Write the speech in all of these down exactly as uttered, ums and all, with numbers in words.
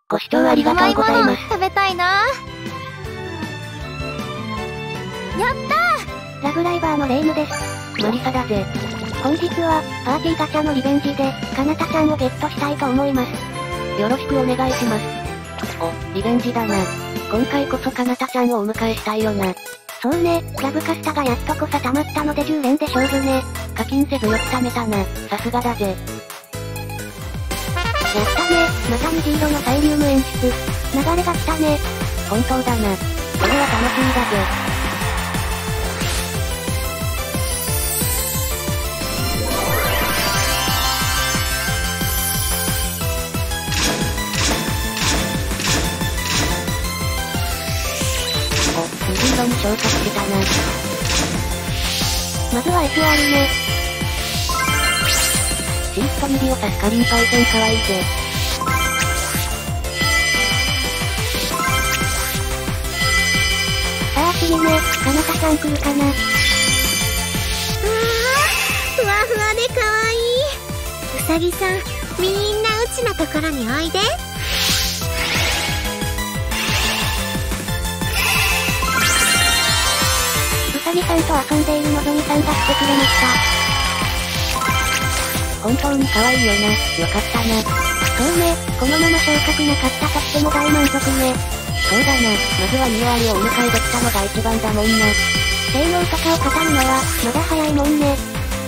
ご視聴ありがとうございます。 食べたいな。やったー。 ラブライバーのレイムです。マリサだぜ。本日は、パーティーガチャのリベンジで、かなたちゃんをゲットしたいと思います。よろしくお願いします。お、リベンジだな。今回こそかなたちゃんをお迎えしたいよな。そうね、ラブカスタがやっとこさ溜まったのでじゅう連で勝負ね。課金せずよく貯めたな。さすがだぜ。やったね、また虹色のサイリウム演出。流れが来たね。本当だな。これは楽しみだぜ。お、虹色に昇格したな。まずは エスアール ね。シースと指を刺すかりんパイセンかわいいぜ。さあ次ね、かなたちゃん来るかな。うわー、ふわふわでかわいい。うさぎさん、みんなうちのところにおいで。 うさぎさんと遊んでいるのぞみさんが来てくれました。本当に可愛いよな。よかったな。そうね、このまま昇格なかったとしても大満足ね。そうだな、まずはニューアリをお迎えできたのが一番だもんな。性能とかを語るのは、まだ早いもんね。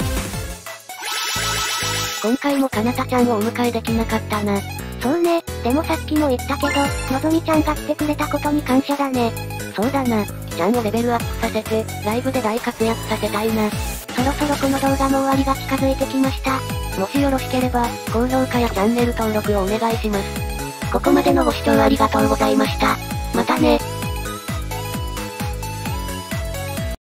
今回もかなたちゃんをお迎えできなかったな。そうね、でもさっきも言ったけど、のぞみちゃんが来てくれたことに感謝だね。そうだな、ちゃんをレベルアップさせて、ライブで大活躍させたいな。そろそろこの動画も終わりが近づいてきました。もしよろしければ、高評価やチャンネル登録をお願いします。ここまでのご視聴ありがとうございました。またね。